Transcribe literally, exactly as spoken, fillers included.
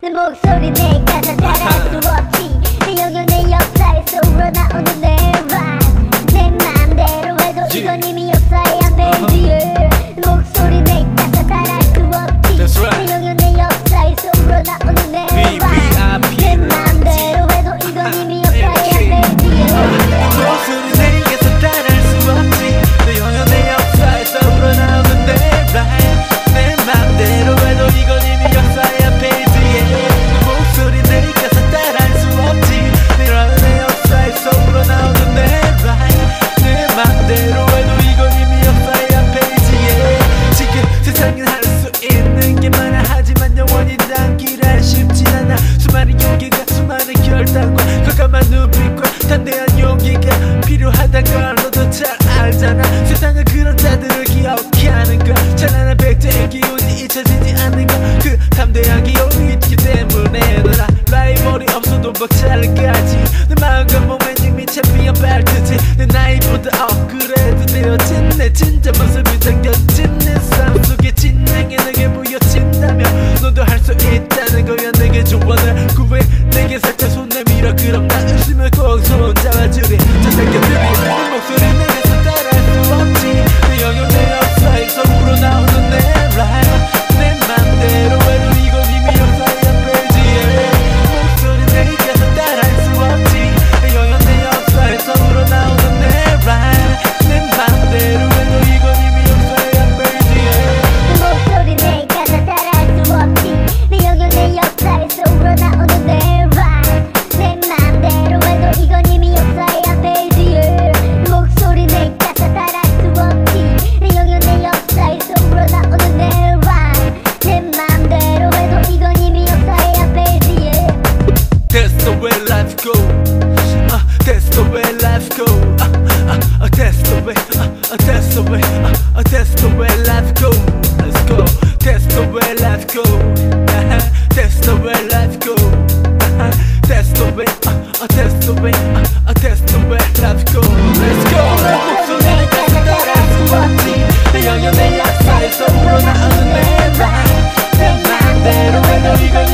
내 목소리 내 가사 따라할 수 없지. 내 영역 내 역사에서 우러나오는 내 rhyme. 내 맘대로 해도 이건 이미 역사의 한 페이지에. 내 목소리 내 가사 따라할 수 없지. 내 영역 내 역사에서 우러나오는 내 rhyme. 내 맘대로 해도 이건 이미 역사의 한 페이지에. 내 목소리 내 가사 따라할 수 없지. 내 영역 내 역사에서 우러나오는 내 rhyme. 내 맘대로 해도 이건 이미 역사의 한 페이지에. 내 목소리 내 가사 따라할 수 없지. 내 영역 내 역사에서 우러나오는 내 rhyme. 내 맘대로 해도 이건 이미 역사의 한 페이지에. 지금 세상엔 할 수 있는 게 많아. 하지만 영원히 남기란 쉽진 않아. 수많은 용기가 수많은 결단과 과감한 눈빛과 담대한 용기가 필요하단 걸 너도 잘 알잖아. 세상은 그런 자들을 기억해 하는 걸. 찬란한 백제의 기운이 잊혀지지 않는 걸. 그 담대한 기운이 있기 때문에 너라 라이벌이 없어도 벅찰까지. 내 마음과 몸에 이미 챔피언 벨트지. 내 나이보다 업그레이드 되어진 내 진짜 모습이 당겨진 내 삶 속에 진행해 내게 보여진다면 너도 할 수 있다는 거야. 내게 조언을 구해 내게 살짝 손 내밀어. 그럼 나 웃으며 꼭 손 잡아주리. 저 새끼들이 내 목소리 내게서 따라할 수 없지. 내 영역 내 역사에서 우러나오는 내 rhyme. 내 맘대로 해도 이건 이미 역사의 한 페이지에. 목소리 내게서 따라할 수 없지. 내 영역 내 역사에서 우러나오는 내 rhyme. 내 맘대로 해도 이건 이미 역사의 한 페이지에. 내 목소리 내 가사 따라할 수 없지. 내 영역 내 역사에서 우러나오는 내 rhyme. 내 맘대로 해도 이건 이미 역사의 한 페이지에. 내 목소리 내 가사 따라할 수 없지. 내 영역 내 역사에서 우러나오는 내 rhyme. 내 맘대로 해도 이건 이미 역사의 한 페이지에. That's the way life go. Uh, that's the way life go. Uh, uh, uh, that's the way. Uh, uh, that's the way. Uh, uh, that's the way life go. Let's go. That's the way life go. Uh-huh. That's the way life go. Uh-huh. That's the way. Uh, uh, that's the way. Uh, uh, that's the way life go. Let's go. 목소리는 가사 따라할 수 없지. 내 영역 내 역사에서 우러나오는 내 rhyme. 내 맘대로 해도 이건